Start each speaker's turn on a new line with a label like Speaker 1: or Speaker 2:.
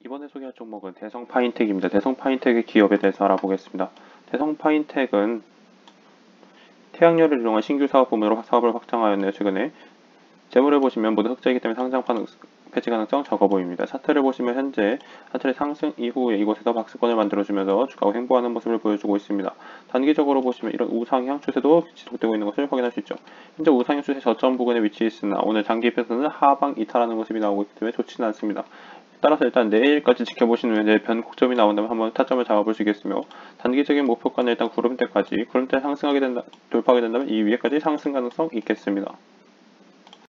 Speaker 1: 이번에 소개할 종목은 대성파인텍입니다. 대성파인텍의 기업에 대해서 알아보겠습니다. 대성파인텍은 태양열을 이용한 신규 사업 부문으로 사업을 확장하였네요. 최근에 재물을 보시면 모두 흑자이기 때문에 상장 폐지 가능성 적어 보입니다. 차트를 보시면 현재 차트의 상승 이후에 이곳에서 박스권을 만들어주면서 주가가 횡보하는 모습을 보여주고 있습니다. 단기적으로 보시면 이런 우상향 추세도 지속되고 있는 것을 확인할 수 있죠. 현재 우상향 추세 저점 부근에 위치해 있으나 오늘 장기 입에서는 하방 이탈하는 모습이 나오고 있기 때문에 좋지는 않습니다. 따라서 일단 내일까지 지켜보신 후에 내일 변곡점이 나온다면 한번 타점을 잡아볼 수 있겠으며, 단기적인 목표가는 일단 구름대까지, 구름대 상승하게 된다, 돌파하게 된다면 이 위에까지 상승 가능성 있겠습니다.